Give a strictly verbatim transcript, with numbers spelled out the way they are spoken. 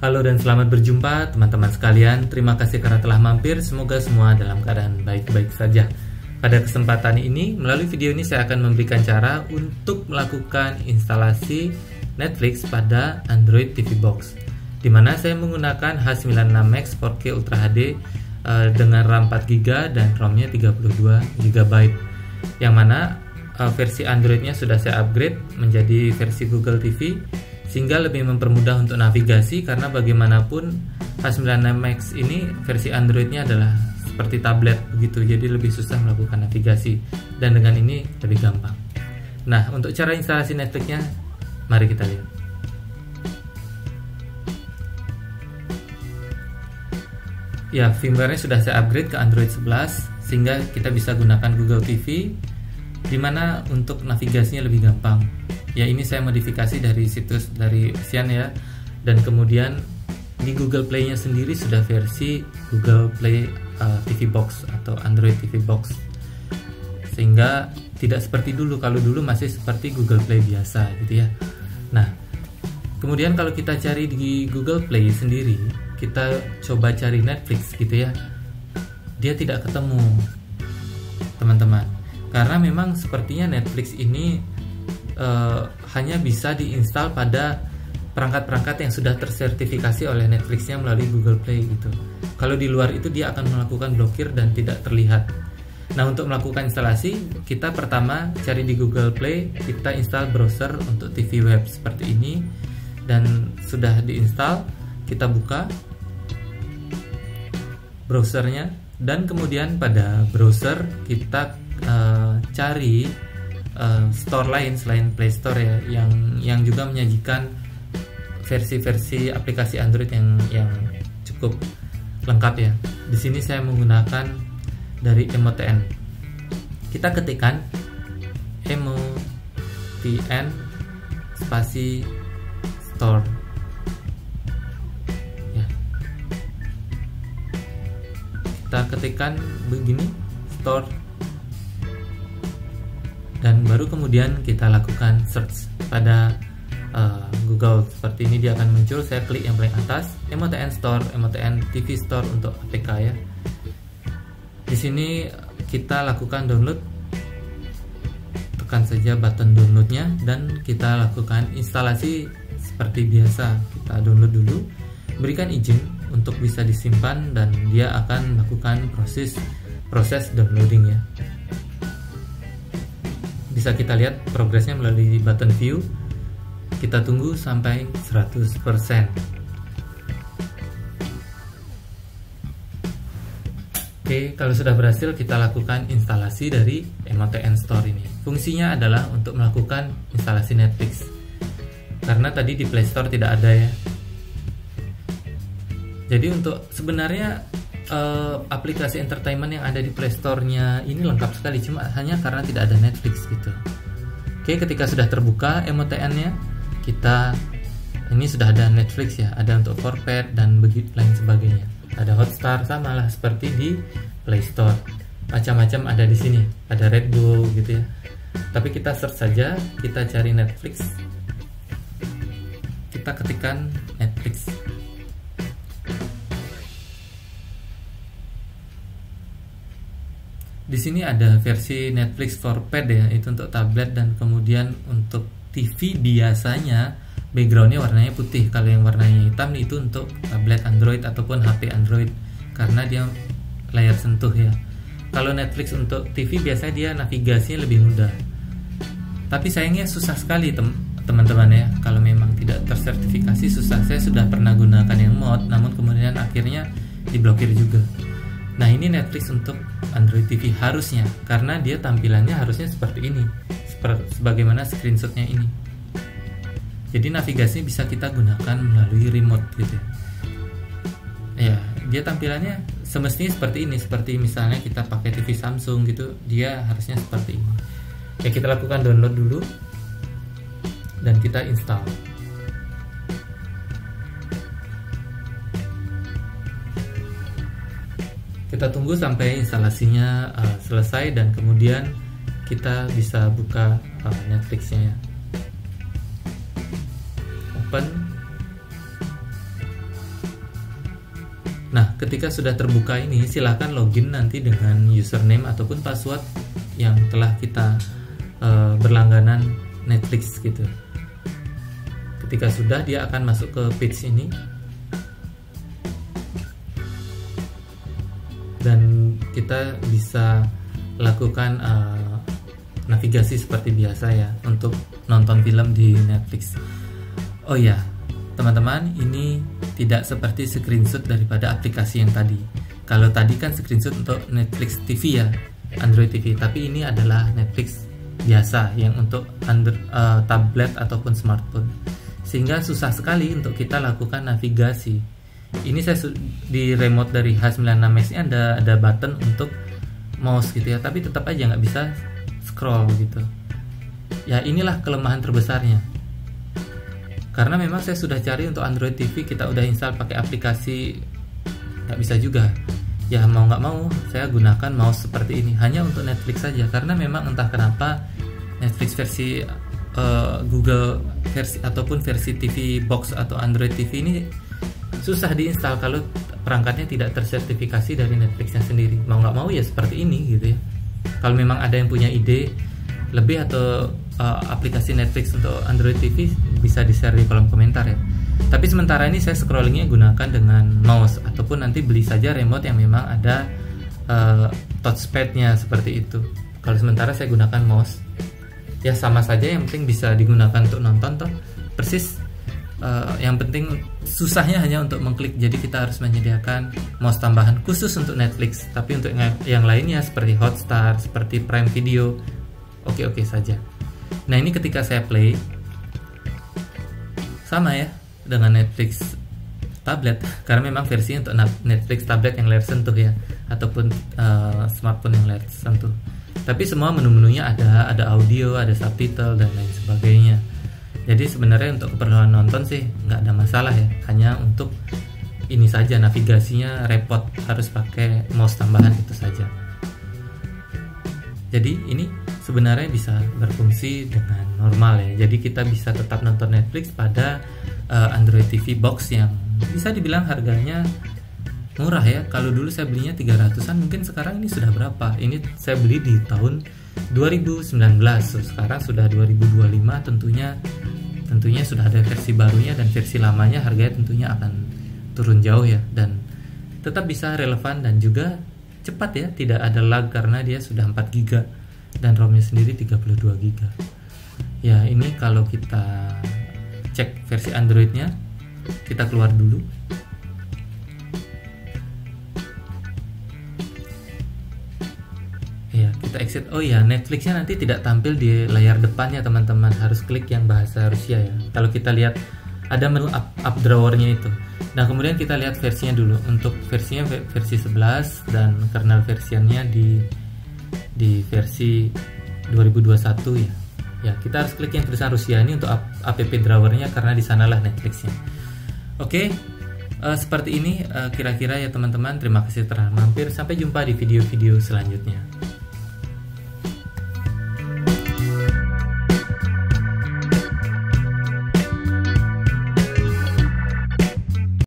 Halo dan selamat berjumpa teman-teman sekalian. Terima kasih karena telah mampir. Semoga semua dalam keadaan baik-baik saja. Pada kesempatan ini, melalui video ini saya akan memberikan cara untuk melakukan instalasi Netflix pada Android T V Box, di mana saya menggunakan H sembilan puluh enam Max four K Ultra H D uh, dengan RAM empat giga dan ROM-nya tiga puluh dua giga byte, yang mana uh, versi Android-nya sudah saya upgrade menjadi versi Google T V, sehingga lebih mempermudah untuk navigasi, karena bagaimanapun H sembilan puluh enam Max ini versi Android-nya adalah seperti tablet begitu, jadi lebih susah melakukan navigasi, dan dengan ini lebih gampang. Nah, untuk cara instalasi Netflix-nya, mari kita lihat. Ya, firmware-nya sudah saya upgrade ke Android sebelas, sehingga kita bisa gunakan Google T V, dimana untuk navigasinya lebih gampang. Ya, ini saya modifikasi dari situs dari Xian ya, dan kemudian di Google Play-nya sendiri sudah versi Google Play uh, T V Box atau Android T V Box, sehingga tidak seperti dulu. Kalau dulu masih seperti Google Play biasa gitu ya. Nah, kemudian kalau kita cari di Google Play sendiri, kita coba cari Netflix gitu ya, dia tidak ketemu teman-teman, karena memang sepertinya Netflix ini Uh, hanya bisa diinstal pada perangkat-perangkat yang sudah tersertifikasi oleh Netflix-nya melalui Google Play gitu. Kalau di luar itu dia akan melakukan blokir dan tidak terlihat. Nah, untuk melakukan instalasi, kita pertama cari di Google Play, kita install browser untuk T V web seperti ini, dan sudah diinstal, kita buka browsernya, dan kemudian pada browser kita uh, cari Uh, store lain selain Play Store ya, yang yang juga menyajikan versi-versi aplikasi Android yang yang cukup lengkap ya. Di sini saya menggunakan dari M O T N. Kita ketikkan M O T N spasi store. Ya. Kita ketikkan begini, store, dan baru kemudian kita lakukan search pada uh, Google. Seperti ini dia akan muncul. Saya klik yang paling atas, M O T N Store, M O T N T V Store untuk A P K ya. Di sini kita lakukan download, tekan saja button downloadnya, dan kita lakukan instalasi seperti biasa. Kita download dulu, berikan izin untuk bisa disimpan, dan dia akan melakukan proses proses downloading ya. Bisa kita lihat progresnya melalui button view. Kita tunggu sampai seratus persen. Oke, kalau sudah berhasil, kita lakukan instalasi dari M O T N Store ini. Fungsinya adalah untuk melakukan instalasi Netflix, karena tadi di Play Store tidak ada ya. Jadi untuk sebenarnya Uh, aplikasi entertainment yang ada di Play Store-nya ini lengkap sekali, cuma hanya karena tidak ada Netflix gitu. Oke, ketika sudah terbuka M O T N-nya, kita ini sudah ada Netflix ya, ada untuk Forpet dan begitu lain sebagainya. Ada Hotstar, sama lah seperti di Play Store. Macam-macam ada di sini, ada Red Bull gitu ya. Tapi kita search saja, kita cari Netflix. Kita ketikkan Netflix. Di sini ada versi Netflix Forpet ya, itu untuk tablet, dan kemudian untuk T V biasanya backgroundnya warnanya putih. Kalau yang warnanya hitam itu untuk tablet Android ataupun H P Android, karena dia layar sentuh ya. Kalau Netflix untuk T V biasanya dia navigasinya lebih mudah. Tapi sayangnya susah sekali teman-teman ya, kalau memang tidak tersertifikasi susah. Saya sudah pernah gunakan yang mod, namun kemudian akhirnya diblokir juga. Nah, ini Netflix untuk Android T V harusnya, karena dia tampilannya harusnya seperti ini, seperti sebagaimana screenshotnya ini. Jadi navigasi bisa kita gunakan melalui remote gitu ya. Dia tampilannya semestinya seperti ini, seperti misalnya kita pakai T V Samsung gitu, dia harusnya seperti ini. Ya, kita lakukan download dulu dan kita install. Kita tunggu sampai instalasinya uh, selesai, dan kemudian kita bisa buka uh, Netflix-nya. Open. Nah, ketika sudah terbuka ini, silahkan login nanti dengan username ataupun password yang telah kita uh, berlangganan Netflix gitu. Ketika sudah, dia akan masuk ke page ini dan kita bisa lakukan uh, navigasi seperti biasa ya untuk nonton film di Netflix. Oh ya, teman-teman, ini tidak seperti screenshot daripada aplikasi yang tadi. Kalau tadi kan screenshot untuk Netflix T V ya, Android T V, tapi ini adalah Netflix biasa yang untuk under, uh, tablet ataupun smartphone, sehingga susah sekali untuk kita lakukan navigasi. Ini saya di remote dari H sembilan enam Max ini ada ada button untuk mouse gitu ya, tapi tetap aja nggak bisa scroll gitu. Ya inilah kelemahan terbesarnya. Karena memang saya sudah cari untuk Android T V, kita udah install pakai aplikasi, nggak bisa juga. Ya mau nggak mau saya gunakan mouse seperti ini hanya untuk Netflix saja, karena memang entah kenapa Netflix versi uh, Google versi ataupun versi T V Box atau Android T V ini susah diinstal kalau perangkatnya tidak tersertifikasi dari Netflixnya sendiri. Mau nggak mau ya seperti ini gitu ya. Kalau memang ada yang punya ide lebih atau uh, aplikasi Netflix untuk Android T V, bisa di-share di kolom komentar ya. Tapi sementara ini saya scrollingnya gunakan dengan mouse, ataupun nanti beli saja remote yang memang ada uh, touchpad-nya seperti itu. Kalau sementara saya gunakan mouse, ya sama saja, yang penting bisa digunakan untuk nonton toh persis. Uh, yang penting susahnya hanya untuk mengklik, jadi kita harus menyediakan mouse tambahan khusus untuk Netflix. Tapi untuk yang lainnya seperti Hotstar, seperti Prime Video, oke-oke saja. Nah ini ketika saya play, sama ya dengan Netflix tablet, karena memang versi untuk Netflix tablet yang layar sentuh ya, ataupun uh, smartphone yang layar sentuh. Tapi semua menu-menunya ada, ada audio, ada subtitle dan lain sebagainya. Jadi sebenarnya untuk keperluan nonton sih nggak ada masalah ya, hanya untuk ini saja navigasinya repot, harus pakai mouse tambahan itu saja. Jadi ini sebenarnya bisa berfungsi dengan normal ya. Jadi kita bisa tetap nonton Netflix pada uh, Android T V Box yang bisa dibilang harganya murah ya. Kalau dulu saya belinya tiga ratusan, mungkin sekarang ini sudah berapa? Ini saya beli di tahun dua ribu sembilan belas, so, sekarang sudah dua ribu dua puluh lima, tentunya tentunya sudah ada versi barunya, dan versi lamanya harganya tentunya akan turun jauh ya, dan tetap bisa relevan dan juga cepat ya, tidak ada lag karena dia sudah empat giga dan ROM-nya sendiri tiga puluh dua giga. Ya ini kalau kita cek versi Android-nya, kita keluar dulu. Ya, kita exit. Oh ya, Netflix-nya nanti tidak tampil di layar depannya teman-teman, harus klik yang bahasa Rusia ya. Kalau kita lihat ada menu up, up drawer-nya itu. Nah, kemudian kita lihat versinya dulu. Untuk versinya versi sebelas dan kernel versiannya di di versi dua ribu dua puluh satu ya. Ya, kita harus klik yang tulisan Rusia ini untuk app drawer-nya, karena di sanalah Netflix-nya. Oke. Uh, seperti ini uh, kira-kira ya teman-teman. Terima kasih telah mampir. Sampai jumpa di video-video selanjutnya.